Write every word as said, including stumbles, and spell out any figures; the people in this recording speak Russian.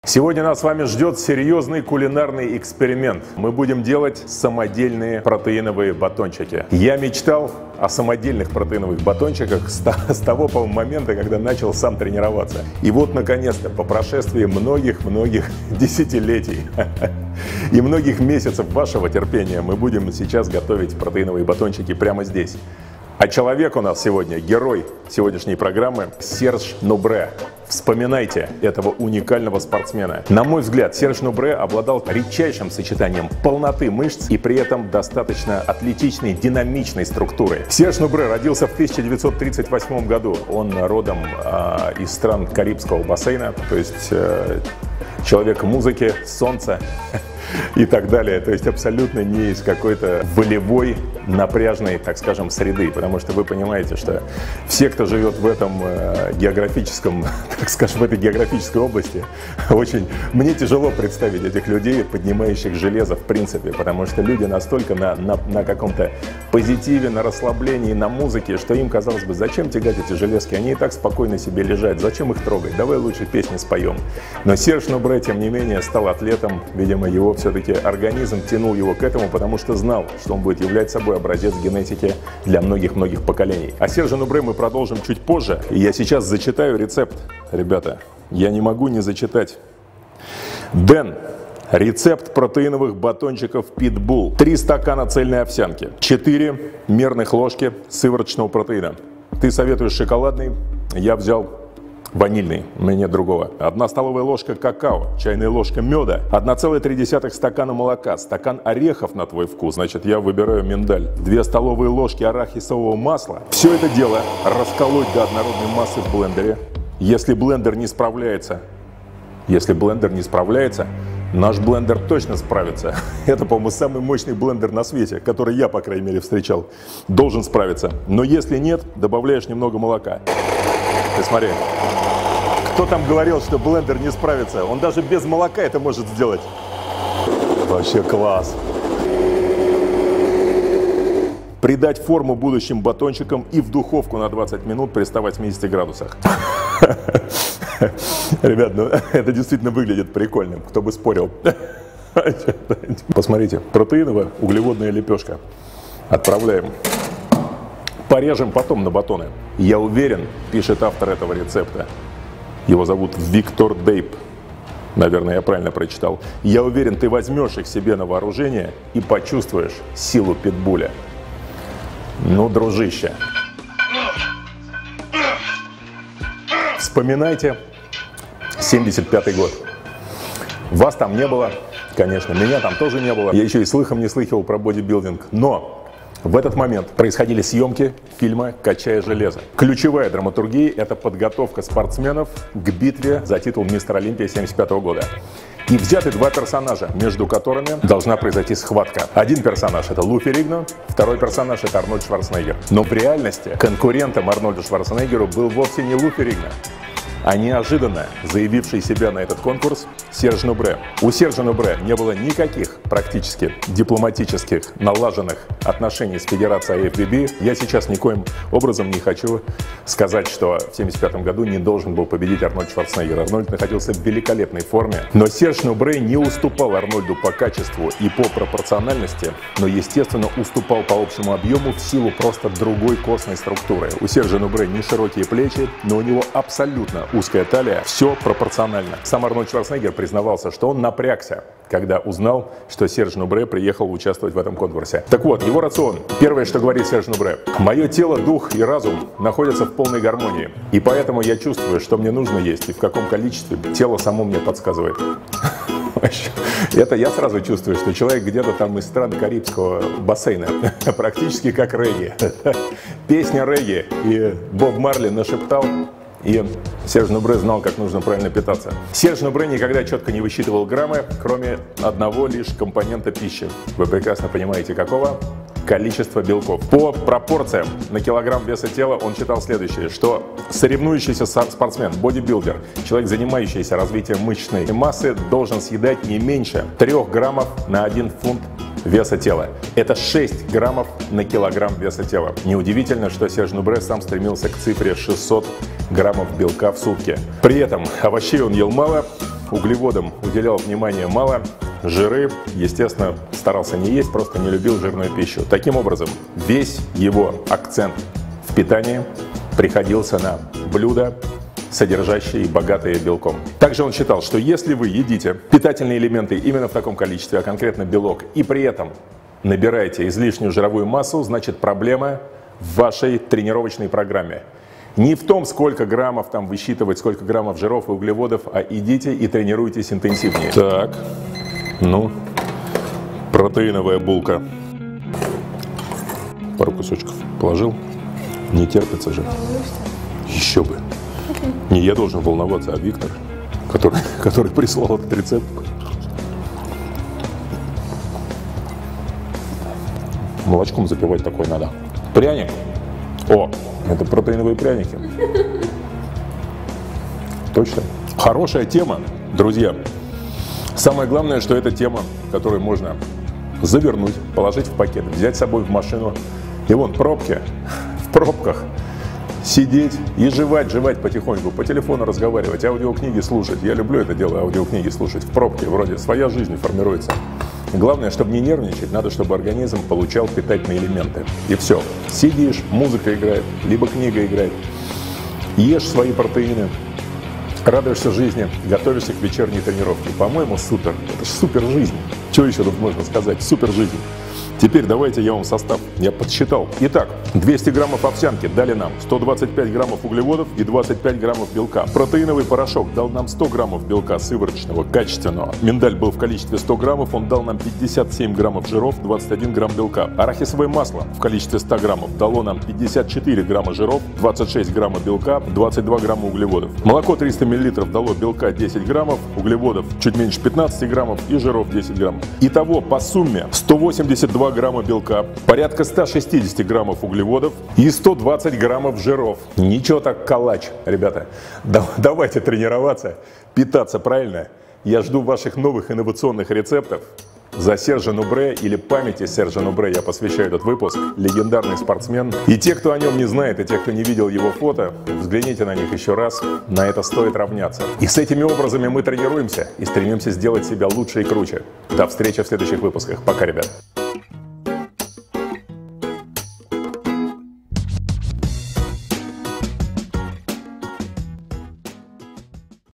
Сегодня нас с вами ждет серьезный кулинарный эксперимент. Мы будем делать самодельные протеиновые батончики. Я мечтал о самодельных протеиновых батончиках с того, по-моему, момента, когда начал сам тренироваться. И вот, наконец-то, по прошествии многих-многих десятилетий и многих месяцев вашего терпения, мы будем сейчас готовить протеиновые батончики прямо здесь. А человек у нас сегодня, герой сегодняшней программы, Серж Нубре. Вспоминайте этого уникального спортсмена. На мой взгляд, Серж Нубре обладал редчайшим сочетанием полноты мышц и при этом достаточно атлетичной, динамичной структуры. Серж Нубре родился в тысяча девятьсот тридцать восьмом году. Он родом э, из стран Карибского бассейна, то есть э, человек музыки, солнца и так далее. То есть абсолютно не из какой-то волевой, напряжной, так скажем, среды. Потому что вы понимаете, что все, кто живет в этом э, географическом, так скажем, в этой географической области, очень мне тяжело представить этих людей, поднимающих железо в принципе. Потому что люди настолько на, на, на каком-то позитиве, на расслаблении, на музыке, что им казалось бы, зачем тягать эти железки? Они и так спокойно себе лежат. Зачем их трогать? Давай лучше песни споем. Но Серж Нубре, тем не менее, стал атлетом. Видимо, его все-таки организм тянул его к этому, потому что знал, что он будет являть собой образец генетики для многих-многих поколений. А Сержа Нубре мы продолжим чуть позже. И я сейчас зачитаю рецепт. Ребята, я не могу не зачитать. Дэн. Рецепт протеиновых батончиков Pitbull. три стакана цельной овсянки. четыре мерных ложки сывороточного протеина. Ты советуешь шоколадный, я взял ванильный, у меня нет другого. Одна столовая ложка какао, чайная ложка меда, одна целая три десятых стакана молока, стакан орехов на твой вкус, значит я выбираю миндаль, две столовые ложки арахисового масла. Все это дело расколоть до однородной массы в блендере. Если блендер не справляется, если блендер не справляется, наш блендер точно справится. Это, по-моему, самый мощный блендер на свете, который я, по крайней мере, встречал. Должен справиться. Но если нет, добавляешь немного молока. Ты смотри. Кто там говорил, что блендер не справится? Он даже без молока это может сделать. Вообще класс. Придать форму будущим батончикам и в духовку на двадцать минут при ста восьмидесяти градусах. Ребят, ну это действительно выглядит прикольным, кто бы спорил. Посмотрите, протеиновая углеводная лепешка. Отправляем. Порежем потом на батоны. Я уверен, пишет автор этого рецепта, его зовут Виктор Дейп, наверное, я правильно прочитал. Я уверен, ты возьмешь их себе на вооружение и почувствуешь силу питбуля. Ну, дружище. Вспоминайте семьдесят пятый год. Вас там не было, конечно, меня там тоже не было. Я еще и слыхом не слыхивал про бодибилдинг. Но в этот момент происходили съемки фильма «Качая железо». Ключевая драматургия – это подготовка спортсменов к битве за титул «Мистер Олимпия» семьдесят пятого года. И взяты два персонажа, между которыми должна произойти схватка. Один персонаж – это Лу Ферригно, второй персонаж – это Арнольд Шварценеггер. Но в реальности конкурентом Арнольду Шварценеггеру был вовсе не Лу Ферригно, а неожиданно заявивший себя на этот конкурс Серж Нубре. У Сержа Нубре не было никаких практически дипломатических налаженных отношений с Федерацией ай эф би би. Я сейчас никоим образом не хочу сказать, что в семьдесят пятом году не должен был победить Арнольд Шварценеггер. Арнольд находился в великолепной форме. Но Серж Нубре не уступал Арнольду по качеству и по пропорциональности, но, естественно, уступал по общему объему в силу просто другой костной структуры. У Сержа Нубре не широкие плечи, но у него абсолютно узкая талия, все пропорционально. Сам Арнольд Шварценеггер признавался, что он напрягся, когда узнал, что Серж Нубре приехал участвовать в этом конкурсе. Так вот, его рацион. Первое, что говорит Серж Нубре: «Мое тело, дух и разум находятся в полной гармонии, и поэтому я чувствую, что мне нужно есть и в каком количестве тело само мне подсказывает». Это я сразу чувствую, что человек где-то там из стран Карибского бассейна, практически как регги. Песня регги, и Боб Марли нашептал, и Серж Нубре знал, как нужно правильно питаться. Серж Нубре никогда четко не высчитывал граммы, кроме одного лишь компонента пищи. Вы прекрасно понимаете, какого? Количество белков. По пропорциям на килограмм веса тела он считал следующее, что соревнующийся спортсмен, бодибилдер, человек, занимающийся развитием мышечной массы, должен съедать не меньше трех граммов на один фунт веса тела. Это шесть граммов на килограмм веса тела. Неудивительно, что Серж Нубре сам стремился к цифре шестьсот граммов белка в сутки. При этом овощей он ел мало, углеводам уделял внимания мало, жиры, естественно, старался не есть, просто не любил жирную пищу. Таким образом, весь его акцент в питании приходился на блюда, содержащие и богатые белком. Также он считал, что если вы едите питательные элементы именно в таком количестве, а конкретно белок, и при этом набираете излишнюю жировую массу, значит проблема в вашей тренировочной программе. Не в том, сколько граммов там высчитывать, сколько граммов жиров и углеводов, а идите и тренируйтесь интенсивнее. Так, ну, протеиновая булка. Пару кусочков положил. Не терпится же. Еще бы. Не я должен волноваться, а Виктор, который, который прислал этот рецепт. Молочком запивать такой надо. Пряник. О, это протеиновые пряники. Точно. Хорошая тема, друзья. Самое главное, что это тема, которую можно завернуть, положить в пакет, взять с собой в машину. И вон пробки, в пробках сидеть и жевать, жевать потихоньку, по телефону разговаривать, аудиокниги слушать. Я люблю это дело, аудиокниги слушать в пробке. Вроде своя жизнь формируется. Главное, чтобы не нервничать, надо, чтобы организм получал питательные элементы. И все. Сидишь, музыка играет, либо книга играет. Ешь свои протеины, радуешься жизни, готовишься к вечерней тренировке. По-моему, супер. Это же супер жизнь. Что еще тут можно сказать? Супер жизнь. Теперь давайте я вам состав. Я подсчитал. Итак, двести граммов овсянки дали нам сто двадцать пять граммов углеводов и двадцать пять граммов белка. Протеиновый порошок дал нам сто граммов белка сывороточного, качественного. Миндаль был в количестве сто граммов, он дал нам пятьдесят семь граммов жиров, двадцать один грамм белка. Арахисовое масло в количестве ста граммов дало нам пятьдесят четыре грамма жиров, двадцать шесть грамма белка, двадцать два грамма углеводов. Молоко триста миллилитров дало белка десять граммов, углеводов чуть меньше пятнадцати граммов и жиров десять граммов. Итого по сумме сто восемьдесят два грамма белка, порядка ста шестидесяти граммов углеводов и сто двадцать граммов жиров. Ничего так калач, ребята. Да, давайте тренироваться, питаться правильно. Я жду ваших новых инновационных рецептов. За Сержа Нубре или памяти Сержа Нубре я посвящаю этот выпуск. Легендарный спортсмен. И те, кто о нем не знает, и те, кто не видел его фото, взгляните на них еще раз. На это стоит равняться. И с этими образами мы тренируемся и стремимся сделать себя лучше и круче. До встречи в следующих выпусках. Пока, ребят.